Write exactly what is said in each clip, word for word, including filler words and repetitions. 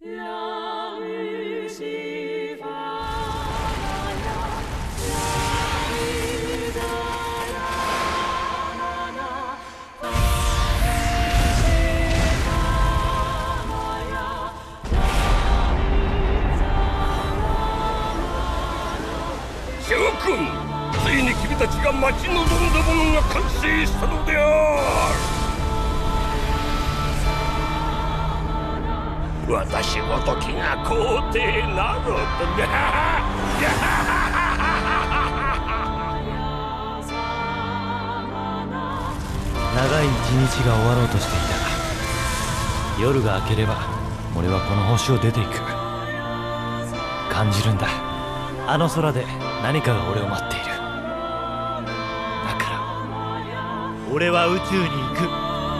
諸君、ついに君たちが待ち望んだものが完成したのである。私ごときが皇帝などと長い一日が終わろうとしていた。夜が明ければ俺はこの星を出ていく。感じるんだ、あの空で何かが俺を待っている。だから俺は宇宙に行く。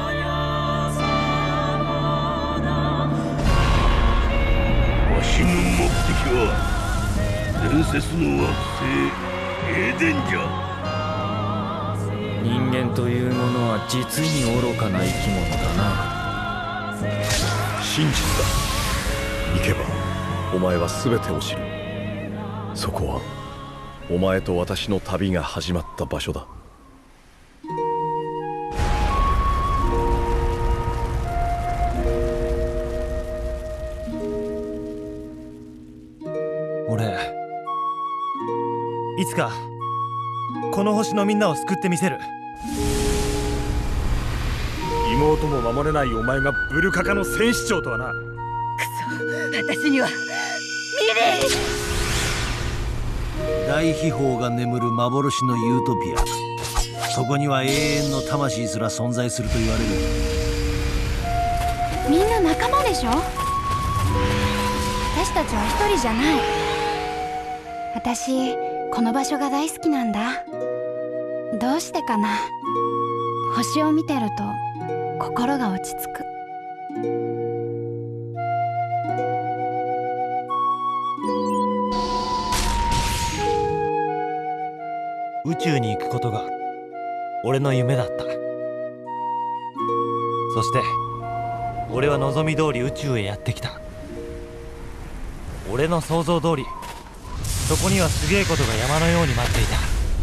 わしの目的は伝説の惑星エデンじゃ。 人間というものは実に愚かな生き物だな。 真実だ。行けばお前は全てを知る。そこはお前と私の旅が始まった場所だ。 俺いつかこの星のみんなを救ってみせる。 妹も守れないお前がブルカカの戦士長とはな。 くそ、私にはミリー。 大秘宝が眠る幻のユートピア。そこには永遠の魂すら存在すると言われる。 みんな仲間でしょ。私たちは一人じゃない。私この場所が大好きなんだ。どうしてかな。星を見てると心が落ち着く。 宇宙に行くことが俺の夢だった。そして俺は望み通り宇宙へやってきた。俺の想像通りそこにはすげえことが山のように待っていた。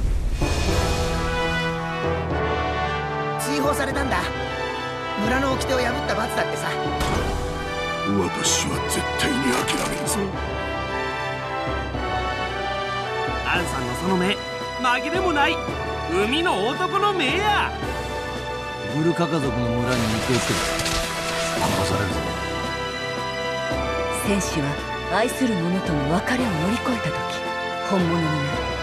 追放されたんだ。村の掟を破った罰だってさ。 私は絶対に諦めんぞ。 アンさんのその目、紛れもない海の男の目や。 ブルカ家族の村に行こうって殺されるぞ。 戦士は愛する者との別れを乗り越えた時本物になる。